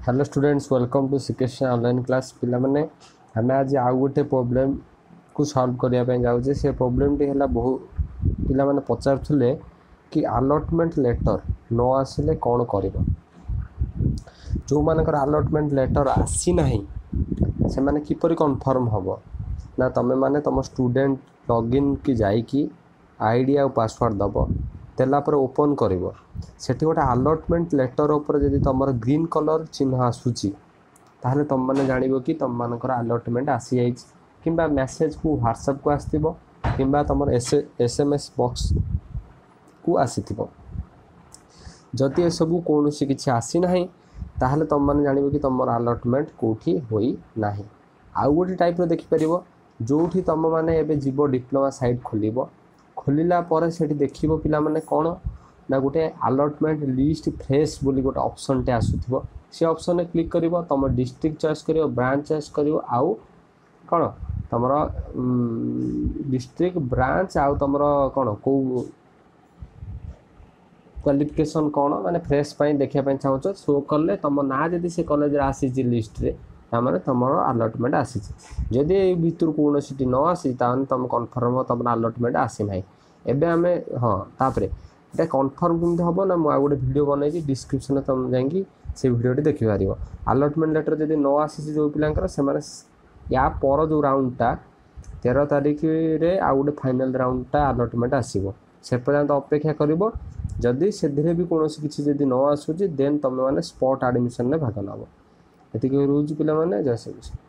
Hello students welcome to सिकेशन online class पिला माने हमें आज आउ गोटे प्रॉब्लम को सॉल्व करने जाऊे से प्रॉब्लम टी है बहु पिला माने पचारुले कि अलॉटमेंट लेटर न आसिले कौन कर जो मानकर अलॉटमेंट लेटर आसी ना से माने किपरि कन्फर्म हम ना तमें माने तुम स्टूडेंट लॉगिन की जाइकी आईडी आ पासवर्ड दब देलापर ओपन कर सेठी गोटे अलॉटमेंट लेटर उपर जदि तुम ग्रीन कलर चिन्ह आसूची ताहले तुम माने जानिबो कि तुम मानकर अलॉटमेंट आसी जाइछ किंबा मेसेज को व्हाट्सएप को आस्थिबो किंबा तुम एसएमएस बॉक्स को आसीथिबो जदि ए सब कौन सी किछि आसी नाही ताहले तुम माने जानिबो कि तुम अलॉटमेंट कोठी होई नाही। आउ गोटे टाइप रो देखि परिबो जोठी तुम माने एबे जीवो डिप्लोमा साइट खोलिबो खोलिला पर सेठी देखिबो पिला माने कोन ना गोटे अलॉटमेंट लिस्ट फ्रेश बोली गोटे ऑप्शन टे आसुथिबो से ऑप्शन ने क्लिक करिवो तुम डिस्ट्रिक्ट चॉइस करिवो ब्रांच चॉइस करिवो आउ कोन तुमरो डिस्ट्रिक्ट ब्रांच आउ तुमरो कोन को क्वालिफिकेशन कोन माने फ्रेश पई देखिया पई चाहो सो करले तुम ना जदी से कॉलेज रे आसी जी लिस्ट रे तामाने तुमरो अलॉटमेंट आसी जदी ए भितर कोन सिटी न आसी तान तुम कन्फर्म तुम अलॉटमेंट आसी नाही एबे हमें हां तापरे एटा कन्फर्म केमते हबो ना मु गोटे वीडियो बनाई डिस्क्रिप्शन तुम जाइए से वीडियो देखि पारिबो अलॉटमेंट लेटर जदी न आसी जो पिलांकर से माने या पर जो राउंडटा 13 तारिख रे आ गोटे फाइनल राउंडटा अलॉटमेंट आसीबो से पर्यंत अपेक्षा करिवो जदि से धीरे भी कौन किसी जदि न आसूची देन तुम माने स्पॉट एडमिशन ने भाग नब एतिक रोज पिला माने जैसे